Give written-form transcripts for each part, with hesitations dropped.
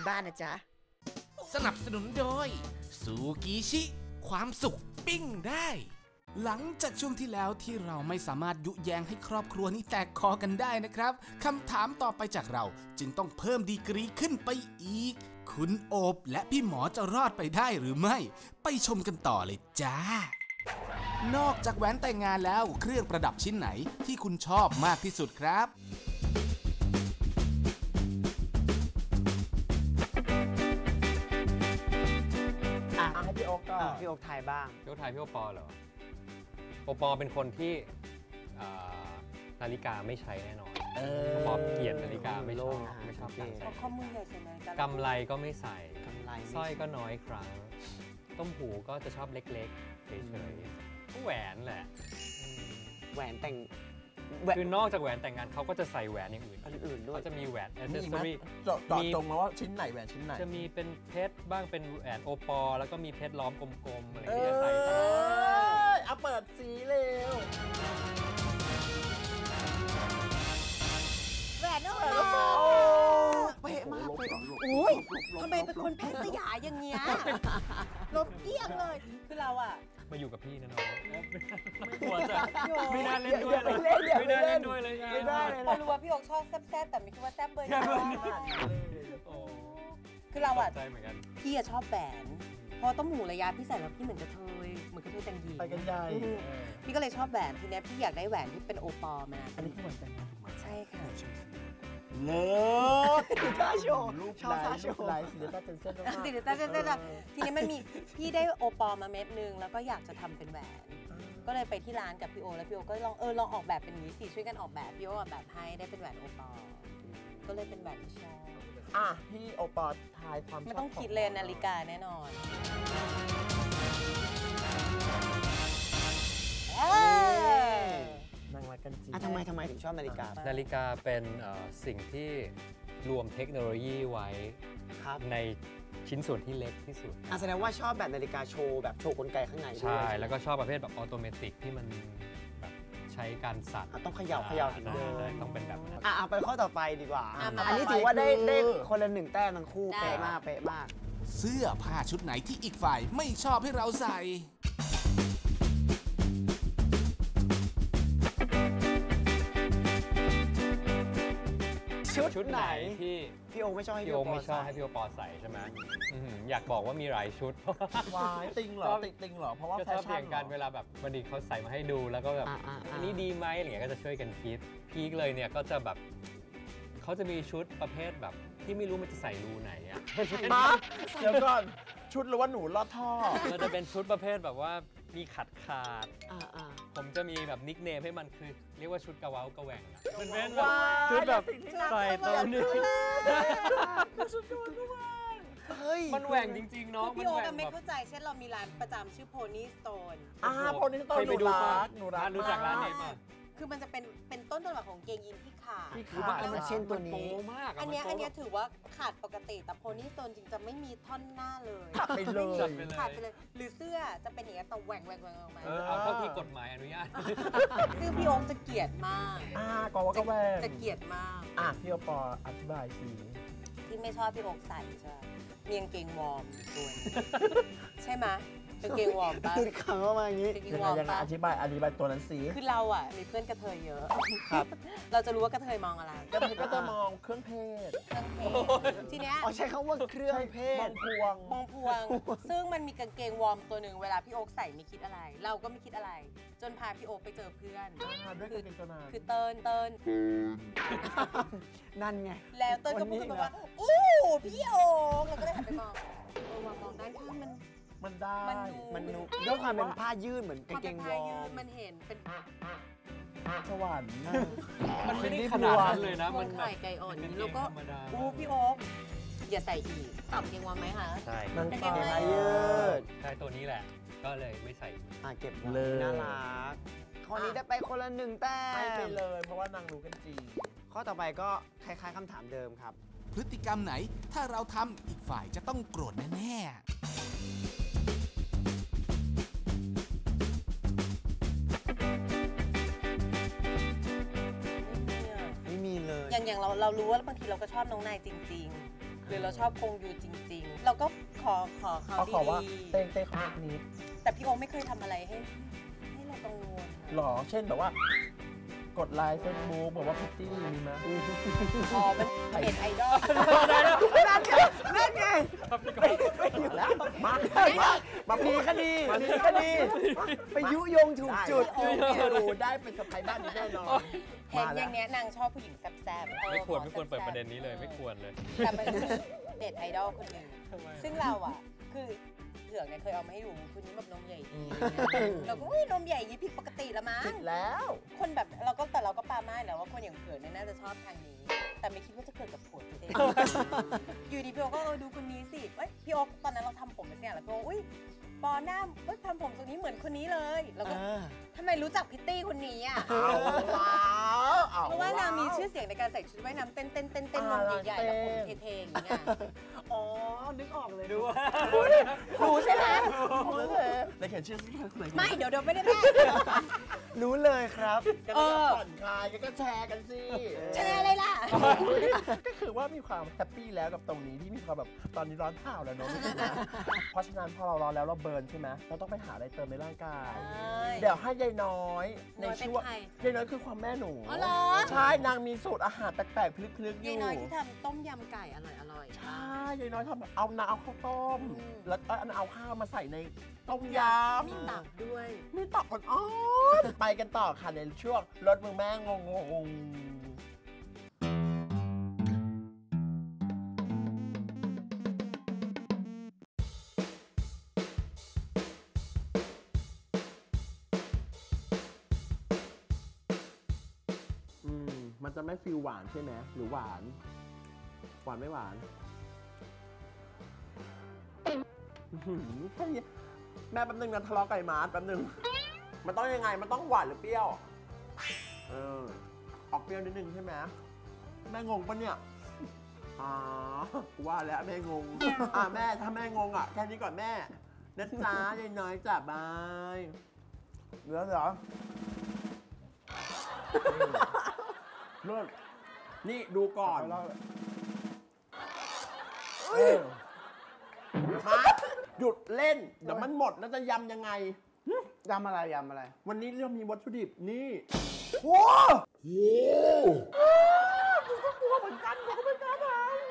บ้านนะจ๊ะสนับสนุนโดยซูกิชิความสุขปิ้งได้หลังจากช่วงที่แล้วที่เราไม่สามารถยุแยงให้ครอบครัวนี้แตกคอกันได้นะครับคำถามต่อไปจากเราจึงต้องเพิ่มดีกรีขึ้นไปอีกคุณโอบและพี่หมอจะรอดไปได้หรือไม่ไปชมกันต่อเลยจ้านอกจากแหวนแต่งงานแล้วเครื่องประดับชิ้นไหนที่คุณชอบมากที่สุดครับให้พี่โอ๊กก็พี่โอ๊กไทยบ้างพี่โอ๊กไทยพี่โอปอเหรอโอปอเป็นคนที่นาฬิกาไม่ใช้แน่นอนปอเกลียดนาฬิกาไม่ชอบการใส่ข้อมือใหญ่ใช่ไหมกำไรก็ไม่ใส่สร้อยก็น้อยครั้งต้มหูก็จะชอบเล็กๆเฉยๆแหวนแหละแหวนแต่งคือนอกจากแหวนแต่งงานเขาก็จะใส่แหวนอย่างอื่นด้วยจะมีแหวนแอคเซสซอรี่เจาะตรงมาว่าชิ้นไหนแหวนชิ้นไหนจะมีเป็นเพชรบ้างเป็นแหวนโอปอแล้วก็มีเพชรล้อมกลมๆอะไรที่จะใส่ตลอดเอาเปิดสีเร็วแหวนโอปอเป๊ะมากเลยอุ้ยทำไมเป็นคนแพ้สยาอย่างเงี้ยลบเกี้ยงเลยคือเราอะมาอยู่กับพี่นะน้องไม่น่าเล่นด้วยเลยไม่น่าเล่นด้วยเลยไม่ได้เลยรู้ว่าพี่โอ๊กชอบแซ่บแต่ไม่คิดว่าแซ่บเบอร์นี้คือเราอะพี่ชอบแหวนพอต้องหมูระยะพี่ใส่แล้วพี่เหมือนกระเทยแต่งหญิงไปกันใหญ่พี่ก็เลยชอบแหวนทีนี้พี่อยากได้แหวนที่เป็นโอปอมาอันนี้คือแหวนแต่งงานถูกไหมใช่ค่ะเลิศท่าโชว์ชอบท่าโชว์ศิลปะเจนเซ่นศิลปะเจนเซ่นทีนี้มันมีพี่ได้โอปอมาเม็ดนึงแล้วก็อยากจะทำเป็นแหวนก็เลยไปที่ร้านกับพี่โอแล้วพี่โอก็ลองออกแบบเป็นนี้สิช่วยกันออกแบบพี่โอออกแบบให้ได้เป็นแหวนโอปอก็เลยเป็นแหวนที่ชอบพี่โอปอทายความไม่ต้องคิดเลยนาฬิกาแน่นอนนางรักกันจริงทำไมถึงชอบนาฬิกานาฬิกาเป็นสิ่งที่รวมเทคโนโลยีไว้ในชิ้นส่วนที่เล็กที่สุดแสดงว่าชอบแบบนาฬิกาโชว์แบบโชว์กลไกข้างในใช่แล้วก็ชอบประเภทแบบออโตเมติกที่มันแบบใช้การสั่นต้องเขย่าถึงเลยต้องเป็นแบบนั้นไปข้อต่อไปดีกว่าอันนี้ถือว่าได้คนละ1 แต้มทั้งคู่เป๊ะมากเสื้อผ้าชุดไหนที่อีกฝ่ายไม่ชอบให้เราใส่ชุดไหนที่พี่โอไม่ชอบให้พี่โอปอใส่ใช่ไหมอยากบอกว่ามีหลายชุดวายติงเหรอเพราะว่าแฟชั่นกันเวลาแบบบางทีเขาใส่มาให้ดูแล้วก็แบบอันนี้ดีไหมอะไรเงี้ยก็จะช่วยกันคิดพีคเลยเนี่ยก็จะแบบเขาจะมีชุดประเภทแบบที่ไม่รู้มันจะใส่รูไหนอ่ะเดี๋ยวก่อนชุดหรือว่าหนูลอดท่อมันจะเป็นชุดประเภทแบบว่ามีขาดผมจะมีแบบนิคเนมให้มันคือเรียกว่าชุดกระเว้ากระแหว่งมันเป็นแบบชุดแบบใส่ตรงนี้มันแหว่งจริงๆเนาะพี่โอ๊กไม่เข้าใจเช่นเรามีร้านประจำชื่อ Pony Stone Pony Stone หนูรักรู้จักร้านนี้ป่ะคือมันจะเป็นต้นตำรับของเกงยีนที่ขาดเช่นตัวนี้อันนี้ถือว่าขาดปกติแต่โพนี่โซนจริงจะไม่มีท่อนหน้าเลยขาดไปเลยหรือเสื้อจะเป็นอย่างนี้แต่แหว่งออกมาเอาเท่าที่กฎหมายอนุญาตซึ่งพี่โอ๊คจะเกลียดมากก็แหว่งจะเกลียดมากพี่โอปออธิบายสิที่ไม่ชอบพี่โอ๊คใส่ใช่มีกางเกงวอร์มตัวใช่ไหมกางเกงวอร์มป่ะคือขังออกมาอย่างนี้ยังไงอธิบายตัวนั้นสิคือเรามีเพื่อนกระเทยเยอะครับเราจะรู้ว่ากระเทยมองอะไรกระเทยก็จะมองเครื่องเพศทีเนี้ยใช้คำว่าเครื่องเพศมองพวงซึ่งมันมีกางเกงวอร์มตัวหนึ่งเวลาพี่โอ๊คใส่ไม่คิดอะไรเราก็ไม่คิดอะไรจนพาพี่โอ๊คไปเจอเพื่อนคือเติ้ลนั่นไงแล้วเติ้ลก็พูดว่าอู้พี่โอ๊คเราก็เลยหันไปมองด้านข้างมันได้มันด้วยความเป็นผ้ายืดเหมือนกางเกงวอร์มมันเห็นเป็นสวรรค์มันไม่ได้ขนาดนั้นเลยนะมันไข่ไก่อ่อนแล้วก็พี่โอ๊คอย่าใส่อีกตอบเกงวอร์มไหมคะใช่มันเป็นผ้ายืดใช่ตัวนี้แหละก็เลยไม่ใส่เก็บเลยน่ารักข้อนี้ได้ไปคนละ1 แต้มไปเลยเพราะว่านางรู้กันจริงข้อต่อไปก็คล้ายๆคำถามเดิมครับพฤติกรรมไหนถ้าเราทำอีกฝ่ายจะต้องโกรธแน่ไม่มีเลยอย่างเรารู้ว่าบางทีเราก็ชอบน้องนายจริงหรือเราชอบคงยูจริงๆ เราก็ขอเขาขอว่าดีเต้ขอนิดๆแต่พี่โอ๊คไม่เคยทำอะไรให้เรากังวลหรอเช่นแบบว่า กดไลน์เฟซบุ๊กบอกว่าพิตตี้มีไหมอ๋อเป็นเน็ตไอดอลนั่นไงไม่อยู่แล้วมามีคดีไปยุยงถูกจุดดูได้เป็นสะพายบ้านนี้แน่นอนเห็นอย่างเนี้ยนางชอบผู้หญิงแซ่บๆไม่ควรเปิดประเด็นนี้เลยไม่ควรเลยแต่มันคือเน็ตไอดอลคนหนึ่งซึ่งเราอ่ะคือเผือกเนี่ยเคยเอามาให้ดูคนนี้แบบนมใหญ่ดีเราก็นมใหญ่ยี่ผิดปกติละมั้งแล้วคนแบบเราก็ปามาแล้วว่าคนอย่างเผือกเนี่ยน่าจะชอบทางนี้ แต่ไม่คิดว่าจะเกิดกับผัวตัวเองอยู่ดีพี่โอ๊คก็ดูคนนี้สิพี่โอ๊คตอนนั้นเราทำผมไปเนี่ยแล้วพี่โอ๊คอุ้ยปอหน้าทำผมตรงนี้เหมือนคนนี้เลยแล้วก็ทำไมรู้จักพิตตี้คนนี้อ่ะเพราะว่านางมีชื่อเสียงในการใส่ชุดว่ายน้ำเต้นนมใหญ่ๆแล้วผมเท่ๆอย่างเงี้ยอ๋อ นึกออกเลยรู้ใช่ไหมในเขียนชื่อคนไหนไม่เดี๋ยวไม่ได้แม่รู้เลยครับผ่อนคลายก็แชร์กันสิแชร์อะไรล่ะก็คือว่ามีความแฮปปี้แล้วกับตรงนี้ที่มีความแบบตอนนี้ร้อนเผาแล้วเนาะเพราะฉะนั้นพอเราร้อนแล้วเราเบิร์นใช่ไหมเราต้องไปหาอะไรเติมในร่างกาย เดี๋ยวให้ยายน้อยในช่วงยายน้อยคือความแม่หนูอ๋อเหรอใช่นางมีสูตรอาหารแปลกๆพลึกๆอยู่ยายน้อยที่ทำต้มยำไก่อร่อยใช่ยายน้อยทำแบบเอาข้าวต้ม แล้วก็เอาข้าวมาใส่ในต้มยำมีตับด้วยมีตับอ่อนๆไปกันต่อค่ะในช่วงรถมือแม่งงมันจะไม่ฟิลหวานใช่ไหมหรือหวานไม่หวานแค่นี้แม่แป๊บนึงนะทะเลาะไก่มาร์แป๊บนึงมันต้องยังไงมันต้องหวานหรือเปรี้ยวออกเปรี้ยวนิดนึงใช่ไหมแม่งงปะเนี่ยกูว่าแล้วแม่งงแม่ถ้าแม่งงแค่นี้ก่อนแม่นะจ๊ะยายน้อยจ้ะบายเหลือเหรอเลิศนี่ดูก่อนมาหยุดเล่นเดี๋ยวมันหมดแล้วจะยำยังไงยำอะไรวันนี้เรามีวัตถุดิบนี่โอ้โหกูก็กลัวเหมือนกันกูก็ไม่กล้าท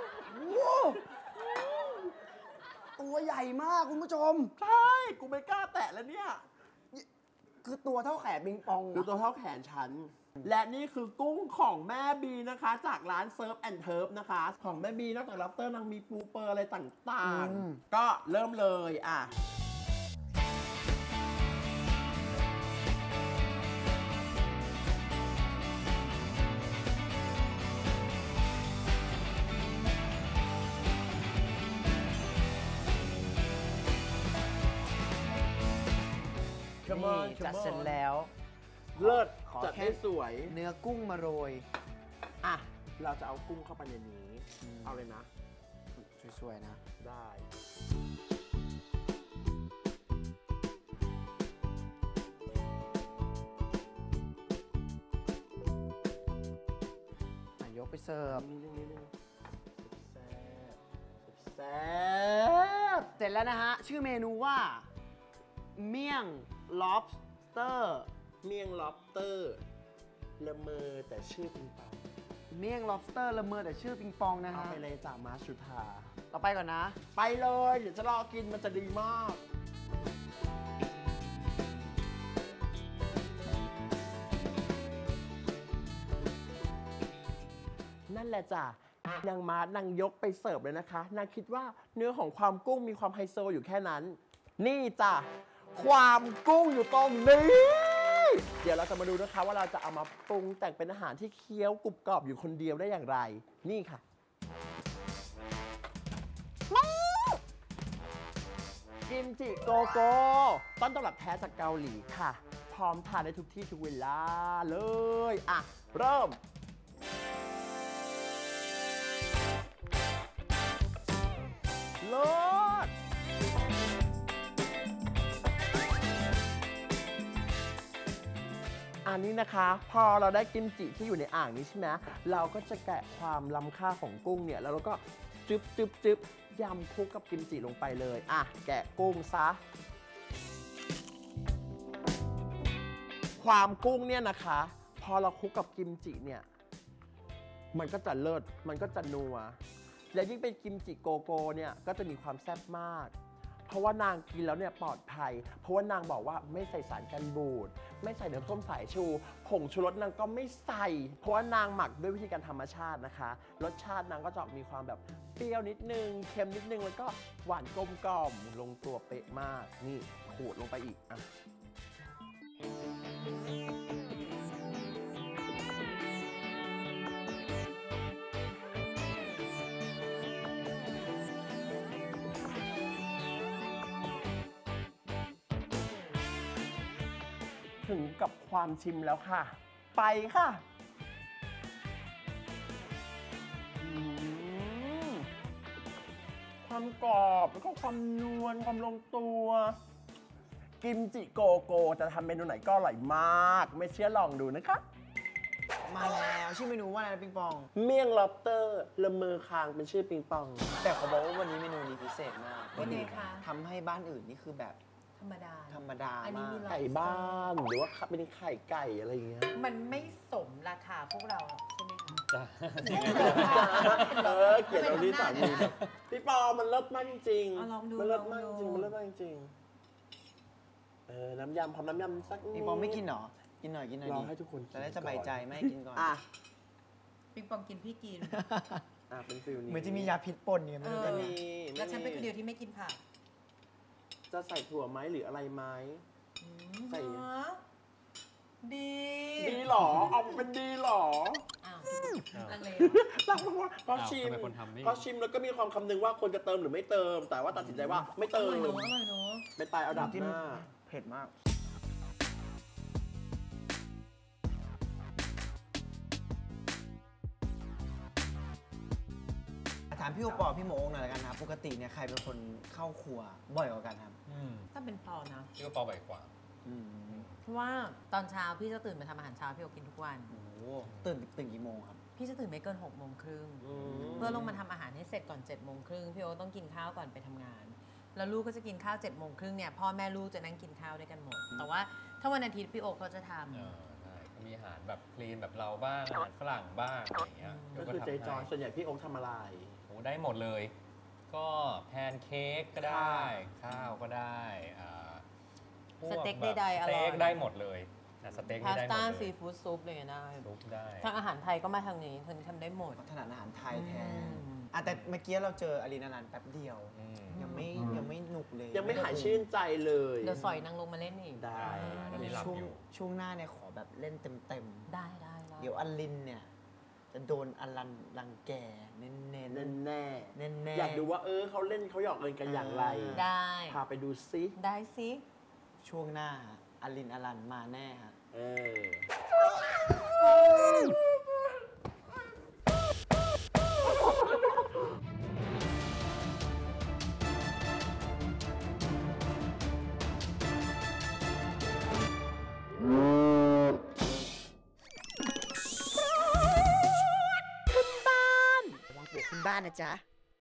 ตัวใหญ่มากคุณผู้ชมำใช่กูไม่กล้าแตะแล้วเนี่ยคือตัวเท่าแขนปิงปองดูตัวเท่าแขนฉัน และนี่คือกุ้งของแม่บีนะคะ จากร้านเซิร์ฟแอนด์เทิร์ฟนะคะ ของแม่บีนอกจากล็อบสเตอร์นางมีปูเปอร์อะไรต่างๆ ก็เริ่มเลยนี่จัดเสร็จแล้วเลิศขอจัดแค่ให้สวยเนื้อกุ้งมาโรยเราจะเอากุ้งเข้าไปในนี้ เอาเลยนะสวยๆนะได้ยกไปเสิร์ฟนี่แซ่บเสร็จแล้วนะฮะ ชื่อเมนูว่า เมี่ยง lobster เมี่ยงล็อบสเตอร์ละเมอแต่ชื่อปิงปองเมี่ยง lobster ละเมอแต่ชื่อปิงปองนะเอาฮะไปเลยจากมาชุธาเราไปก่อนนะไปเลย เดี๋ยวจะรอกินมันจะดีมาก นั่นแหละจ้ะนางมาร์ทนางยกไปเสิร์ฟเลยนะคะ นางคิดว่าเนื้อของความกุ้งมีความไฮโซอยู่แค่นั้น นี่จ้ะ ความกุ้งอยู่ตรงนี้ เดี๋ยวเราจะมาดูนะคะว่าเราจะเอามาปรุงแต่งเป็นอาหารที่เคี้ยวกรุบกรอบอยู่คนเดียวได้อย่างไร นี่ค่ะ กิมจิโกโก้ต้นตำรับแท้จากเกาหลีค่ะ พร้อมทานได้ทุกที่ทุกเวลาเลย เริ่ม เลิศอันนี้นะคะ พอเราได้กิมจิที่อยู่ในอ่างนี้ใช่ไหมเราก็จะแกะความล้ำค่าของกุ้งเนี่ยแล้วเราก็จจึ๊บจึ๊บจึ๊บยำคลุกกับกิมจิลงไปเลยอ่ะแกะกุ้งซะความกุ้งเนี่ยนะคะพอเราคลุกกับกิมจิเนี่ยมันก็จะเลิศมันก็จะนัวและยิ่งเป็นกิมจิโกโก้เนี่ยก็จะมีความแซ่บมากเพราะว่านางกินแล้วเนี่ยปลอดภัยเพราะว่านางบอกว่าไม่ใส่สารกันบูดไม่ใส่น้ำส้มสายชูผงชูรสนางก็ไม่ใส่เพราะว่านางหมักด้วยวิธีการธรรมชาตินะคะรสชาตินางก็จะมีความแบบเปรี้ยวนิดนึงเค็มนิดนึงแล้วก็หวานกลมกล่อมลงตัวเป๊ะมากนี่ขูดลงไปอีกอ่ะถึงกับความชิมแล้วค่ะ ไปค่ะความกรอบแล้วก็ความนวลความลงตัวกิมจิโกโก้จะทำเมนูไหนก็อร่อยมากไม่เชื่อลองดูนะคะมาแล้วชื่อเมนูว่าอะไรนะปิงปองเมี่ยงล็อบสเตอร์ละเมอคางเป็นชื่อปิงปองแต่เขาบอกว่าวันนี้เมนูนี้พิเศษมากเป็นไงคะทำให้บ้านอื่นนี่คือแบบธรรมดาธรรมดาอันนี้มากมีไก่บ้านหรือว่าเป็นไข่ไก่อะไรอย่างเงี้ยมันไม่สมราคาพวกเราหรอกใช่ไหมคะจ้ะเกลียดเราที่สามีแบบพี่ปอมันเลิศมากจริงเอาลองดูมันเลิศมากลจองดูริงมันเลิศมากจริงน้ำยำพร้อมน้ำยำสักปิงปองไม่กินเหรอ กินหน่อยกินหน่อยรอดิให้ทุกคนกินจะได้สบายใจไม่ให้กินก่อนอ่ะปิงปองกินพี่กินเป็นฟิลนี้เหมือนจะมียาพิษปนเนี่ยไม่รู้เอกัอนมีแล้วฉันเป็นคนเดียวที่ไม่กินผักจะใส่ถั่วไหมหรืออะไรไหม ใส่เหรอดีดีหรอเอาเป็นดีหรออ้าวลังเลรักมากเพราะอ้าวชิมทำไมคนทำไม่เพราะชิมแล้วก็มีความคำนึงว่าควรจะเติมหรือไม่เติม แต่ว่าตัดสินใจว่าไม่อเติร่มอยเนอะอร่อยเนอะไปตายเอาดับหน้าเผ็ดมาก ถามพี่โอปอพี่โมงหน่อยละกันครับปกติเนี่ยใครเป็นคนเข้าครัวบ่อยกว่ากันครับถ้าเป็นปอนะพี่ก็เปาบ่อยกว่าเพราะว่าตอนเช้าพี่จะตื่นมาทำอาหารเช้าพี่โอกินทุกวันโอ้โหตื่นกี่โมงครับพี่จะตื่นไม่เกิน6 โมงครึ่ง เพื่อลงมาทำอาหารให้เสร็จก่อน7 โมงครึ่งพี่โอต้องกินข้าวก่อนไปทำงาน แล้วลูกก็จะกินข้าว7 โมงครึ่งเนี่ยพ่อแม่ลูกจะนั่งกินข้าวด้วยกันหมด แต่ว่าถ้าวันอาทิตย์พี่โอก็จะทำใช่ก็มีอาหารแบบคลีนแบบเราบ้าง อาหารฝรั่งบ้างอะไรอย่างเงี้ยก็คือทำเจจอยให้ส่วนใหญ่พี่โอ๊คทำอะไรโอ้ได้หมดเลย ก็แพนเค้กก็ได้ ข้าวก็ได้พวสเต็กแบบใดๆอสร่อยเต็กได้หมดเลยสเต็กพานี่สได้หมต้าดเลซียฟู้ดซุปอะไรอย่างเงี้ยได้ซุปได้ทางอาหารไทยก็มาทางนี้ทางนี้ทำได้หมดถนัดอาหารไทยแทนอืมแต่เมื่อกี้เราเจออารีนานันท์แป๊บเดียวอืมยังไม่หนุกเลยยังไม่หายชื่นใจเลยเดี๋ยวสอยนางลงมาเล่นอีกได้ตอนนี้หลับช่วงอยู่ช่วงหน้าเนี่ยขอแบบเล่นเต็มได้ๆ เดี๋ยวอลินเนี่ยจะโดนอลันรังแกเน้นๆแน่เน้นๆอยากดูว่าเขาเล่นเขาหยอกเล่นกันอย่างไรได้พาไปดูซิได้สิช่วงหน้าอลินอลันมาแน่ฮะระวังปวกขึ้นบ้านนะจ๊ะ